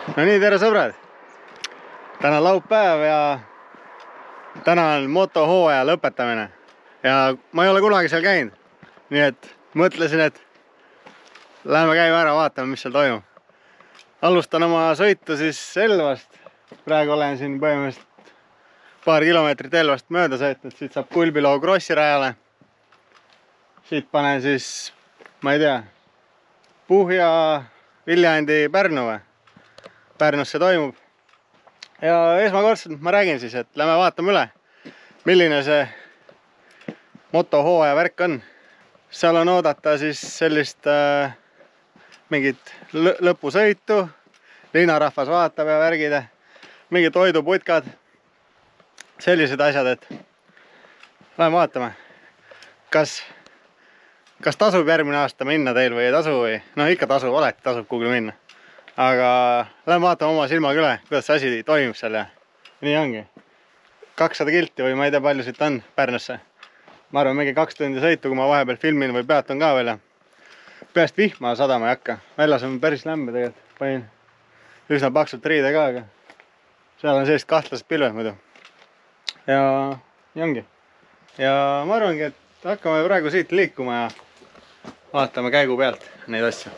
No nii, tere sõbrad! Täna on laupäev ja täna on motohooaja lõpetamine. Ja ma ei ole kunagi seal käinud. Nii et mõtlesin, et läheme käime ära, vaatame, mis seal toimub. Alustan oma sõitu siis Elvast. Praegu olen siin põhimõtteliselt paar kilomeetrit Elvast mööda sõitnud. Siit saab Kulbiloo Krossi rajale. Siit panen siis, ma ei tea, Puhja, Viljandi, Pärnu või? Pärnus see toimub. Ja esmakordselt ma räägin siis, et lähme vaatame üle, milline see motohooaja värk on. Seal on oodata siis sellist mingit lõpusõitu, linnarahvas vaatab ja värgid, mingid toiduputkad, sellised asjad, et lähme vaatame, kas tasub järgmine aasta minna teil või ei tasu või, no ikka tasub, alati tasub kuhugi minna. Aga lähme vaatame oma silmaga üle, kuidas see asi toimib seal ja nii ongi. 200 kilti või ma ei tea palju siit on Pärnusse. Ma arvan mingi 2 tundi sõitu, kui ma vahepeal filmin või peatun ka veel. Peast vihma sadama ei hakka. Väljas on päris lämbe tegelikult. Panin üsna paksult riide ka, aga seal on sellist kahtlased pilved muidu. Ja nii ongi. Ja ma arvangi, et hakkame praegu siit liikuma ja vaatame käigu pealt neid asju.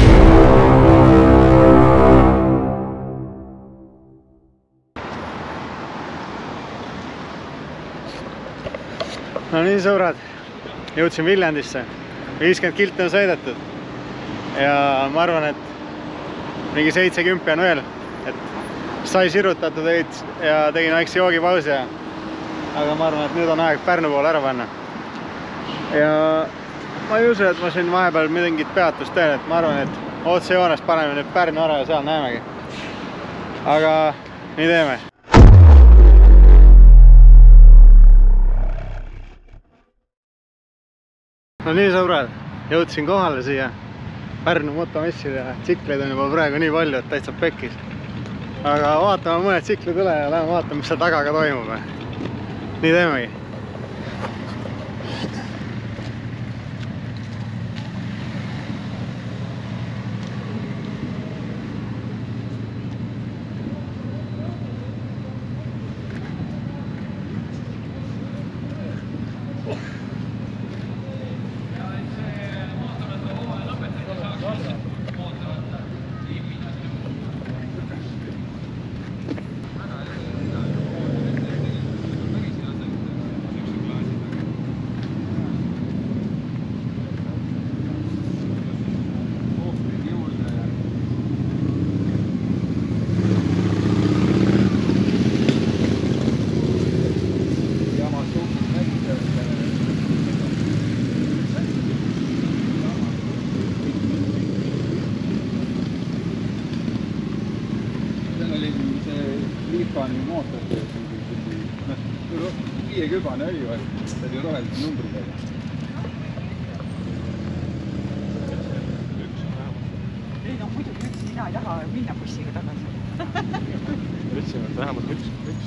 No nii sõbrad, jõudsin Viljandisse, 50 kilti on sõidetud ja ma arvan, et mingi 70 on veel, et sai sirutatud ja tegin väikse joogipausi aga ma arvan, et nüüd on aeg Pärnu poole ära panna ja ma ei usu, et ma siin vahepeal mingit peatust teen, et ma arvan, et otsejoones paneme nüüd Pärnu ära ja seal näemegi, aga nii teeme. No nii sõbrad, jõudsin kohale siia Pärnu motomessile ja tsikleid on juba praegu nii palju, et täitsa pekkis. Aga vaatame mõned tsiklid üle ja lähme vaatame, mis seal taga ka toimub. Nii teemegi. mootor, 50 oli või? See oli rohelise numbriga. Ei no muidugi üks, mina ei taha minna bussiga tagasi. Ütlesime, et vähemalt üks.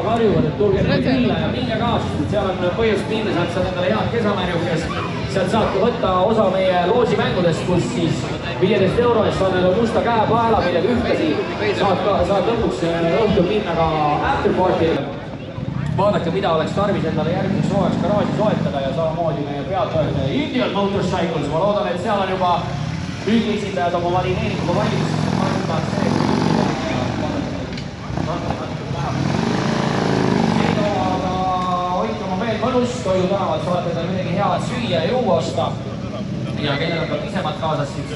karjuvad, et tulge külla ja minge kaasa, sest seal on põhjust minna, sealt saad endale head kesamärjukest. Sealt saad ka võtta osa meie loosimängudest, kus siis 15 euro eest saad endale musta käepaela, millega ühtlasi saad lõpuks õhtul minna ka afterpartile. Vaadake, mida oleks tarvis endale järgmiseks hooajaks garaaži soetada ja samamoodi meie peatoetaja Indian Motorcycles. Ma loodan, et seal on juba müügiesindajad oma valineeringuga valmis. Aga hoidke oma meel mõnus, Toidu tänavad saate tal midagi head süüa ja juua osta. Ja kellel on ka pisemad kaasas siis.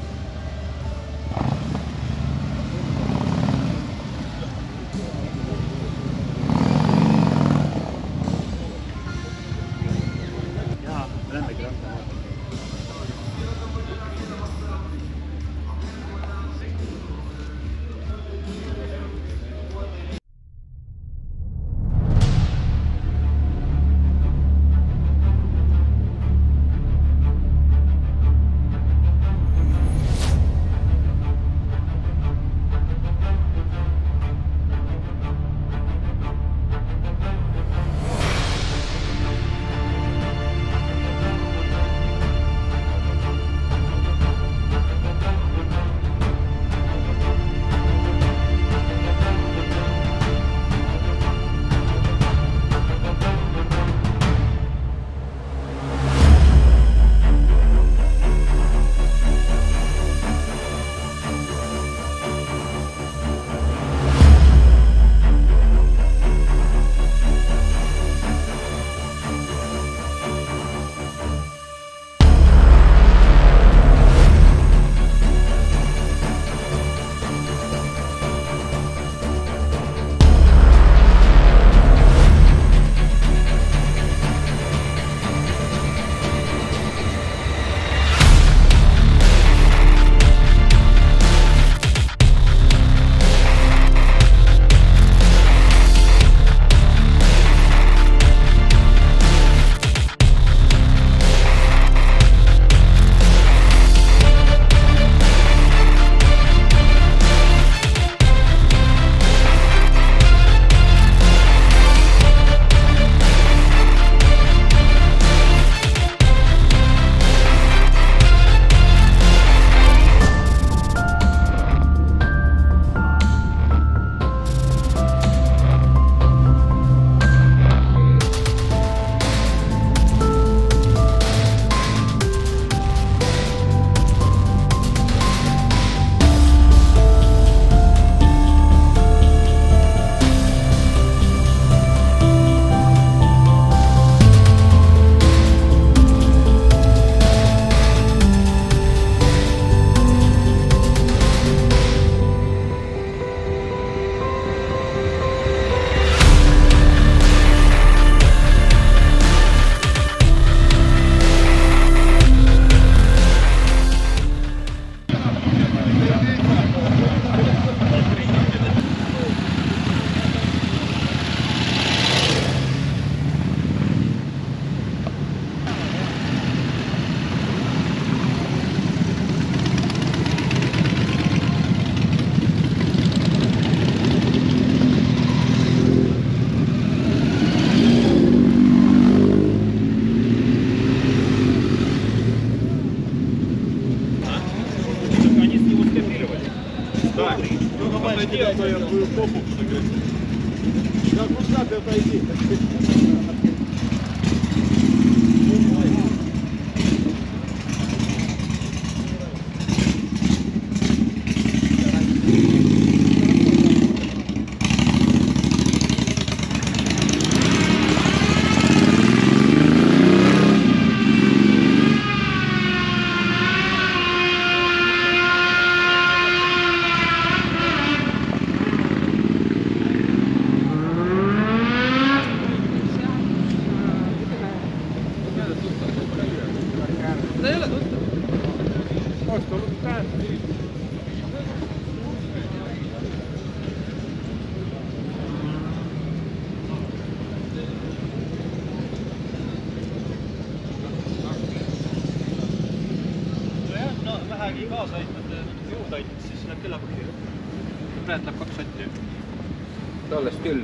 vähegi kaasa aitad, juurde aitad, siis läheb kella põhja. Praegu läheb 2 sotti. Tallest küll ju.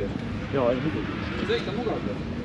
Jaa, muidugi. See ikka mugav.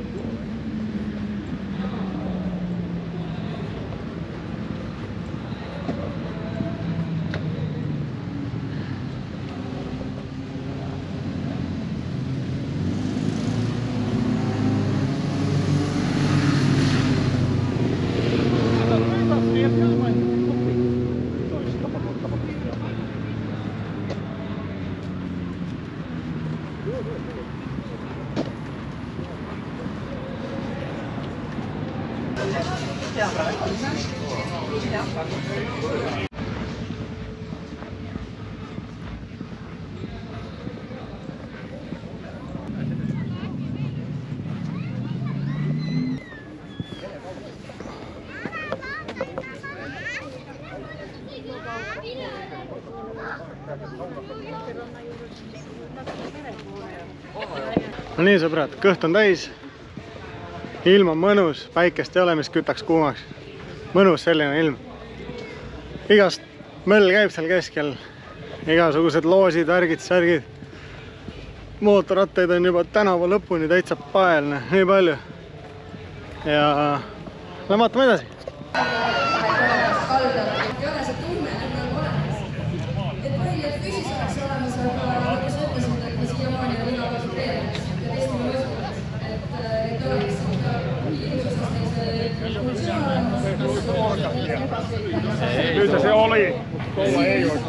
No nii sõbrad, kõht on täis. Ilm on mõnus, päikest ei ole, mis kütaks kuumaks. Mõnus selline ilm. Igast möll käib seal keskel. Igasugused loosid, värgid, särgid. Mootorratteid on juba tänava lõpuni täitsa paelne, nii palju. Ja me vaatame edasi. Ei ole see tunne nagu olemas. Et põhiliselt füüsis oleks olemas, aga nagu sa ütlesid, et me siiamaani on iga kord teemas ja testime võisudes. Et oleks ikka ilusas sellise kultuur olemas. Nüüd see oli. Kolla ei olnud.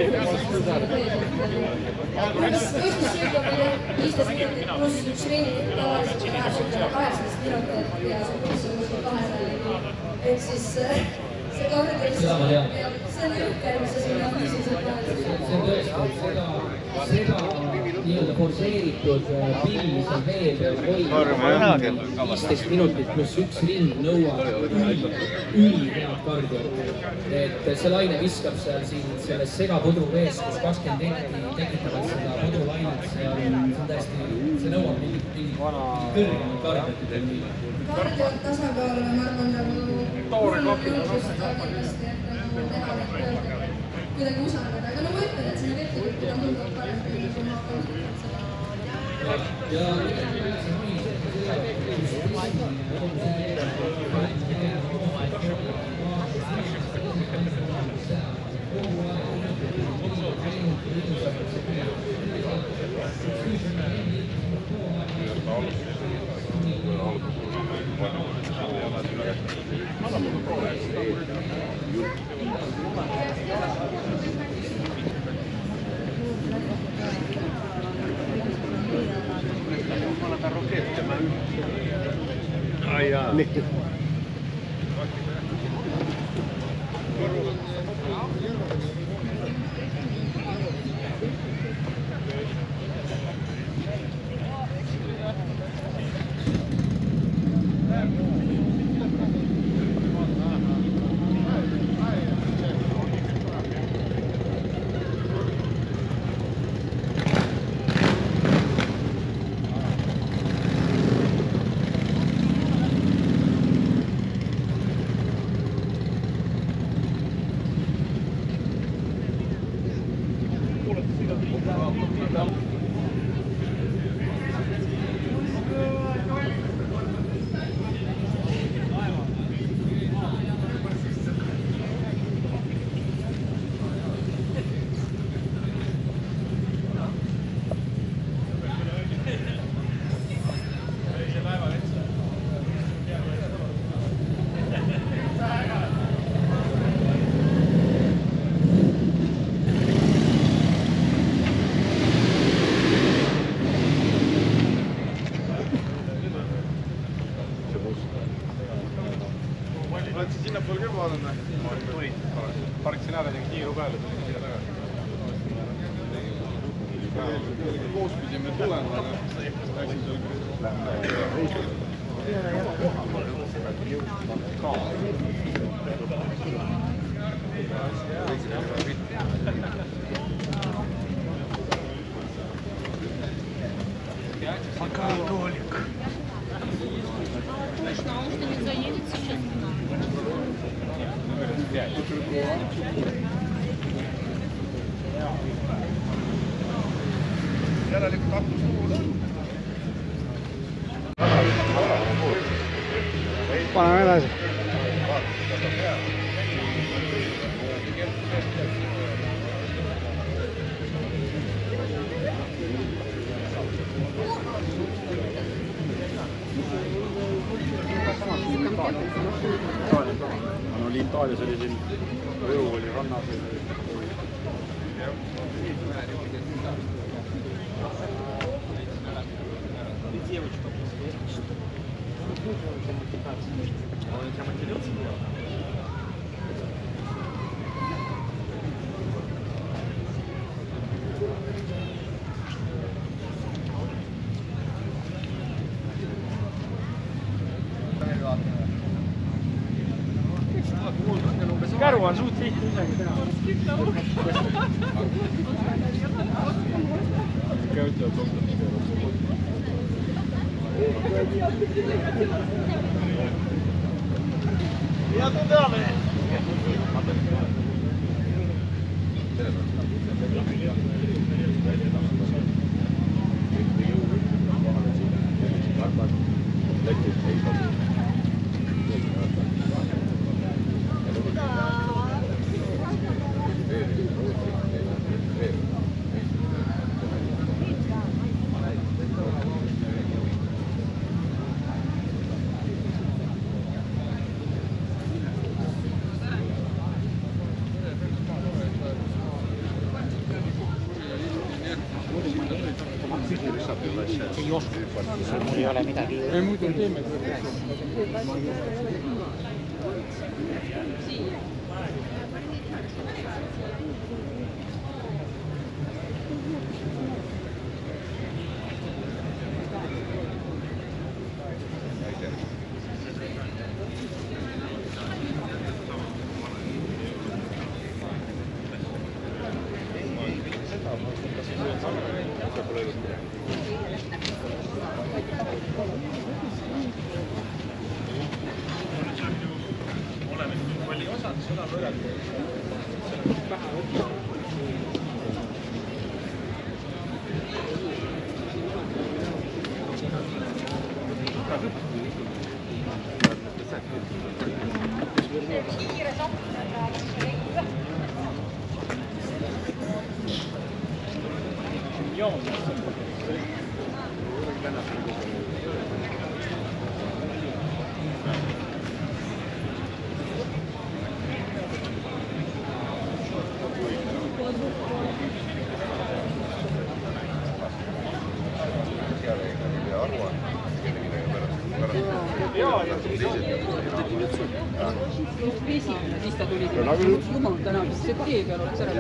Võistlustsüklopile 15 minutit pluss üks ring, tavaliselt läheb 18 minutit ja see pluss on kuskil 200. Et siis see kordades, see on jõuker, mis sa sinna füüsiliselt paned. See on tõesti, seda nii-öelda forseeritud pilli seal vee peal hoida 15 minutit pluss üks ring nõuab ülihead kardiot. Et see laine viskab seal siin selles segapudru vees, kus 20 tekitavad seda pudrulainet, see on täiesti, see nõuab mingi kõrgemat kardiot. Kardiot tasakaalune, ma arvan, nagu jõudlust kindlasti, et nagu teha neid tööd kuidagi usaldada. Aga no ma ütlen, et sinna vettipilti on tunduvalt parem, kui ma kasutanud seda. Ja Ai jaa. Niin. sinnapoole küll vaadata. Parksin ära, tegin kiiru peale, tulin siia tagasi. Koos pidime tulema, aga läksin seal Алкоголик. Точно, а он что не заедет сейчас? Järelikult aktus kuul on. edasi. No Itaalias oli siin Võru oli rannas. Käru on suht lihtne isegi teha. Ja tunneme! Mul ei ole midagi. Ei muidu teeme. Siis ta tuli jumal tänav, see tee peal oleks ära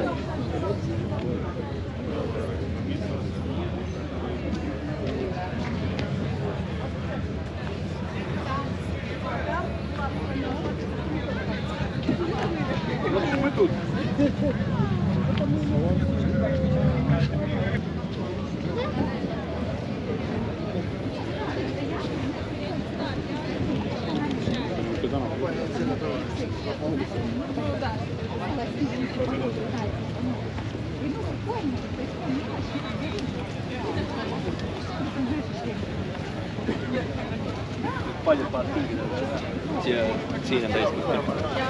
Paljud paad pildid siin on täiesti.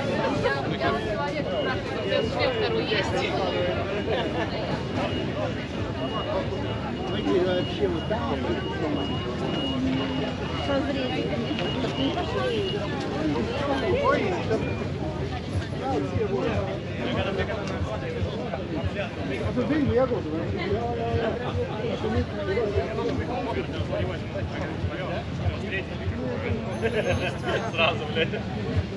Сразу, блядь.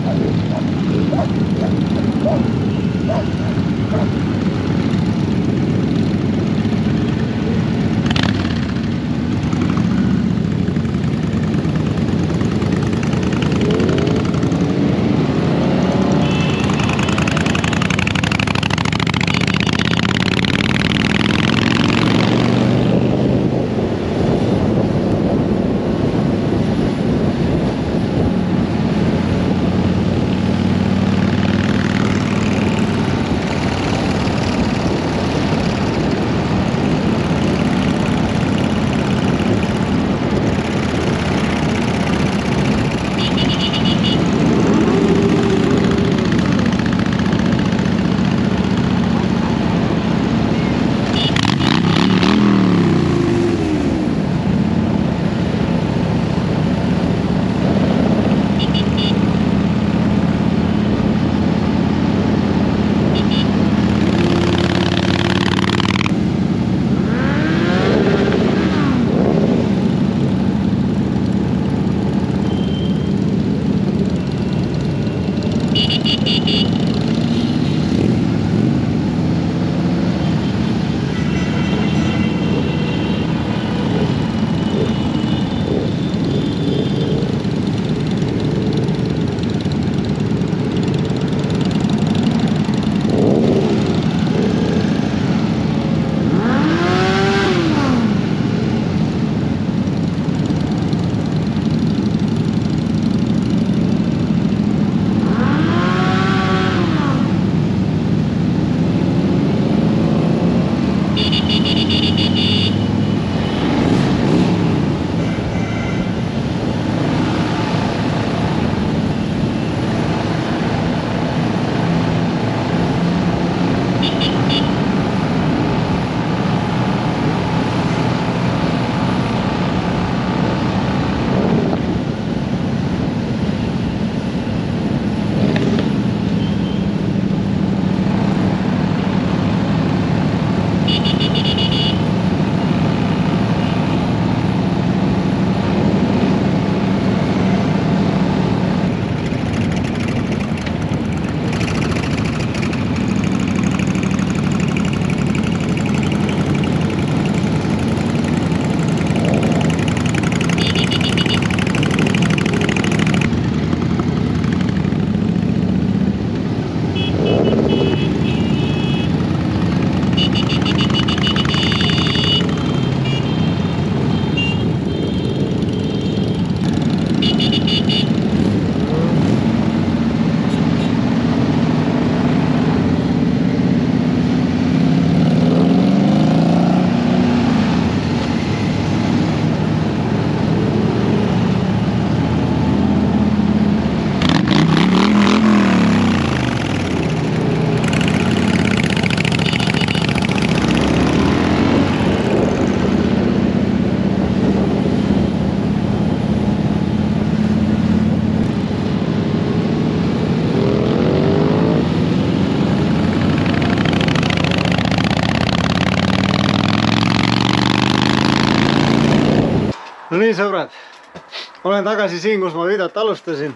No nii, sõbrad, olen tagasi siin, kus ma videot alustasin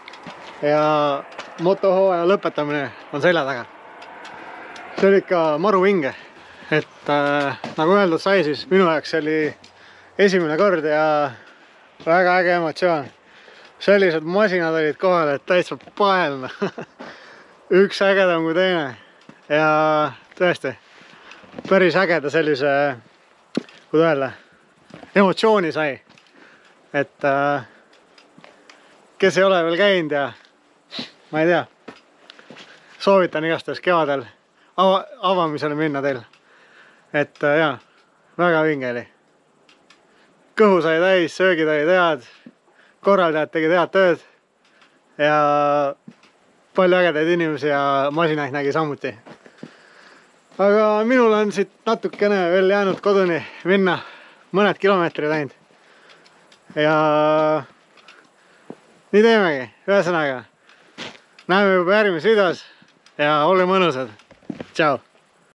ja motohooaja lõpetamine on selja taga. See oli ikka maru vinge, et nagu öeldud sai, siis minu jaoks see oli esimene kord ja väga äge emotsioon. Sellised masinad olid kohal, et täitsa paelna. Üks ägedam kui teine ja tõesti päris ägeda sellise, kuidas öelda, emotsiooni sai. Et kes ei ole veel käinud ja ma ei tea, soovitan igastahes kevadel avamisele minna teil. Et jaa, väga vinge oli. Kõhu sai täis, söögid olid head, korraldajad tegid head tööd ja palju ägedaid inimesi ja masinaid nägi samuti. Aga minul on siit natukene veel jäänud koduni minna, mõned kilomeetrid ainult. Ja nii teemegi, ühesõnaga näeme juba järgmises videos ja ole mõnusad. Tšau!